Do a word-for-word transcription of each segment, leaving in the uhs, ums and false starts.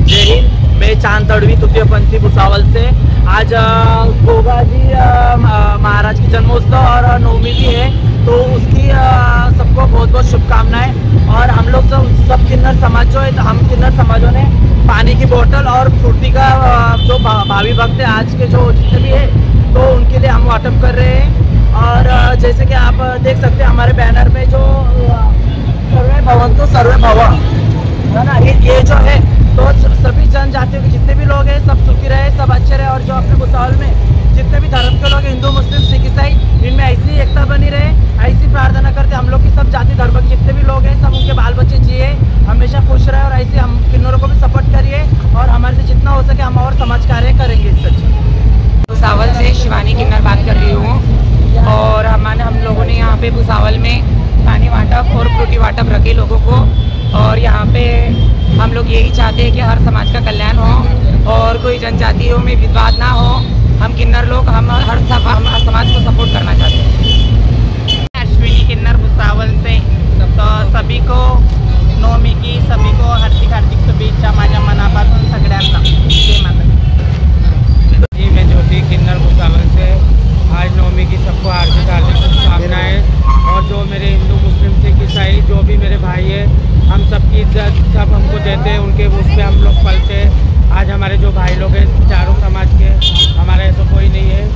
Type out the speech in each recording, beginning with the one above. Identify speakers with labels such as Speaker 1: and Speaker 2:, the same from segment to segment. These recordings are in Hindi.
Speaker 1: जय हिंद। मैं चांद तड़वी तृतीयपंथी भुसावल से। आज गोगा जी महाराज की जन्मोत्सव और नवमी भी है, तो उसकी सबको बहुत बहुत शुभकामनाएं। और हम लोग सब सब किन्नर समाज जो है, तो हम किन्नर समाजों ने पानी की बोतल और फ्रूटी का जो भावी भक्त है आज के जो जितने भी है, तो उनके लिए हम वाटअप कर रहे हैं। और जैसे कि आप देख सकते हैं हमारे बैनर में जो सर्वे भवन्तु सर्वे भव है ना, ये, ये जो है तो सभी जनजातियों के जितने भी लोग हैं सब सुखी रहे, सब अच्छे रहे। और जो अपने भुसावल में जितने भी धर्म के लोग हैं, हिंदू मुस्लिम सिख ईसाई, इनमें ऐसी एकता बनी रहे, ऐसी प्रार्थना करते हम लोग की सब जाति धर्म के जितने भी लोग हैं सब उनके बाल बच्चे जिए, हमेशा खुश रहे। और ऐसे हम किन्नरों को भी सपोर्ट करिए और हमारे से जितना हो सके हम और समाज कार्य करेंगे। सच
Speaker 2: भुसावल से शिवानी किन्नर बात कर रही हूँ। और हमारे हम लोगों ने यहाँ पे भुसावल में पानी वाटप और फ्रूटी वाटप रखे लोगों को। और यहाँ पे हम लोग यही चाहते हैं कि हर समाज का कल्याण हो और कोई जनजातियों में विवाद ना हो। हम किन्नर लोग हम हर सब हम हर समाज को सपोर्ट करना चाहते हैं।
Speaker 3: अश्विनी किन्नर भुसावल से। तो सभी को नवमी की सभी को हार्दिक हार्दिक शुभेच्छा माझ्या मनापासून सगळ्यांना। जय माता
Speaker 4: जी। मैं ज्योति किन्नर भुसावल से। आज नवमी की सबको हार्दिक हार्दिक शुभकामनाएं। और जो मेरे हिंदू मुस्लिम सिख ईसाई जो भी मेरे भाई है, हम सबकी इज्जत सब हमको देते हैं, उनके उस पर हम लोग पलते हैं। आज हमारे जो भाई लोग हैं चारों समाज के, हमारा ऐसा कोई नहीं है।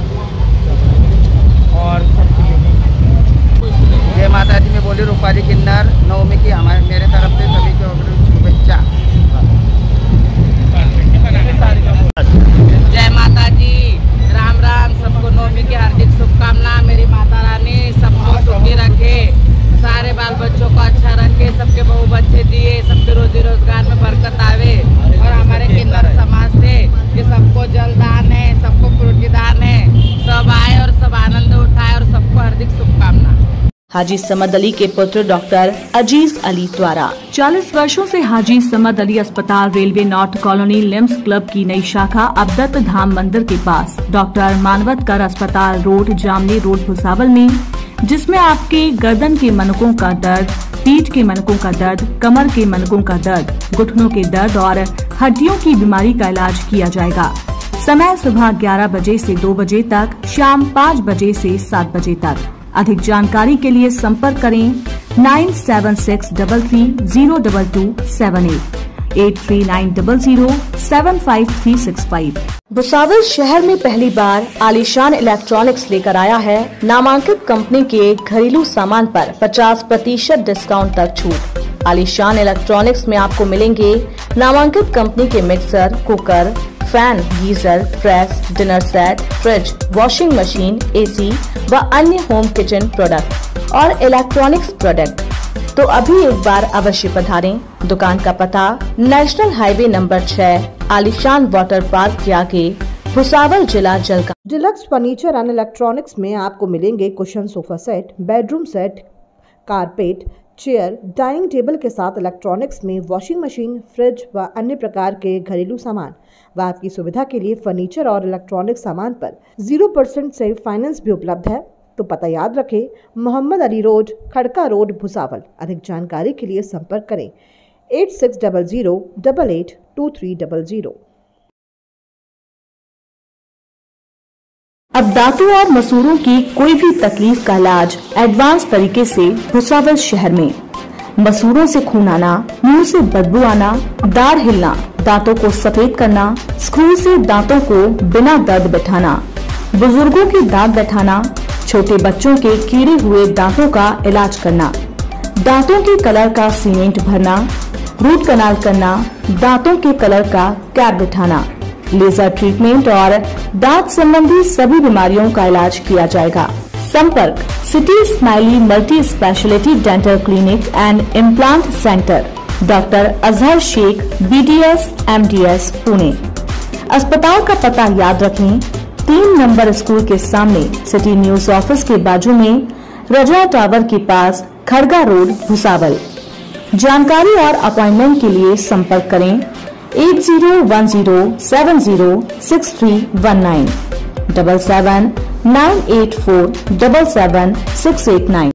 Speaker 4: और
Speaker 5: जय माता दी। मैं बोली रूपाली किन्नर नवमी की हमारे मेरे तरफ से सभी को शुभेच्छा।
Speaker 3: जय माता जी, राम राम। सबको नवमी की हार्दिक शुभकामना। मेरी माता रानी सबको सुखी रखे, सारे बाल बच्चों को अच्छा रखे, सबके बहू बच्चे दिए, सबके रोजी रोजगार में बरकत आवे। और हमारे किन्नर समाज से ये सबको जल दान है, सबको फ्रूटी दान है, सब आए और सब आनंद उठाए और सबको हार्दिक शुभकामना।
Speaker 6: हाजी समद अली के पुत्र डॉक्टर अजीज अली द्वारा चालीस वर्षों से हाजी समद अली अस्पताल रेलवे नॉर्थ कॉलोनी लिम्स क्लब की नई शाखा अब्दत धाम मंदिर के पास डॉक्टर मानवतकर अस्पताल रोड जामनी रोड भुसावल में, जिसमें आपके गर्दन के मनकों का दर्द, पीठ के मनकों का दर्द, कमर के मनकों का दर्द, घुटनों के दर्द और हड्डियों की बीमारी का इलाज किया जाएगा। समय सुबह ग्यारह बजे से दो बजे तक, शाम पाँच बजे से सात बजे तक। अधिक जानकारी के लिए संपर्क करें nine seven six double three zero double two seven eight eight three nine double zero seven five three six five. Bhusawal शहर में पहली बार आलीशान इलेक्ट्रॉनिक्स लेकर आया है नामांकित कंपनी के घरेलू सामान पर पचास प्रतिशत डिस्काउंट तक छूट। आलीशान इलेक्ट्रॉनिक्स में आपको मिलेंगे नामांकित कंपनी के mixer, cooker, fan, geyser, press, dinner set, fridge, washing machine, AC व अन्य होम किचन प्रोडक्ट और इलेक्ट्रॉनिक्स प्रोडक्ट। तो अभी एक बार अवश्य पधारें। दुकान का पता नेशनल हाईवे नंबर छह, आलीशान वाटर पार्क के आगे, भुसावल, जिला Jalgaon.
Speaker 7: Deluxe furniture and electronics में आपको मिलेंगे cushion sofa set, bedroom set, carpet, chair, dining table के साथ इलेक्ट्रॉनिक्स में वॉशिंग मशीन, फ्रिज व अन्य प्रकार के घरेलू सामान व आपकी सुविधा के लिए फर्नीचर और इलेक्ट्रॉनिक सामान पर जीरो परसेंट से फाइनेंस भी उपलब्ध है। तो पता याद रखें, मोहम्मद अली रोड, खड़का रोड, भुसावल। अधिक जानकारी के लिए संपर्क करें eight six double zero double eight two three double zero.
Speaker 6: अब दांतों और मसूड़ों की कोई भी तकलीफ का इलाज एडवांस तरीके से भुसावल शहर में। मसूड़ों से खून आना, मुंह से बदबू आना, दाढ़ हिलना, दांतों को सफेद करना, स्क्रू से दांतों को बिना दर्द बैठाना, बुजुर्गों की दांत बैठाना, छोटे बच्चों के कीड़े हुए दांतों का इलाज करना, दांतों के कलर का सीमेंट भरना, रूट कनाल करना, दांतों के कलर का कैप बिठाना, लेजर ट्रीटमेंट और दांत संबंधी सभी बीमारियों का इलाज किया जाएगा। संपर्क city smiley multi speciality dental clinic and implant centre, doctor Azhar Shaikh, B D S M D S, Pune. अस्पताल का पता याद रखें, तीन नंबर स्कूल के सामने, सिटी न्यूज ऑफिस के बाजू में, रजा टावर के पास, खड़गा रोड, भुसावल। जानकारी और अपॉइंटमेंट के लिए संपर्क करें eight zero one zero seven zero six three one nine, double seven nine eight four double seven six eight nine.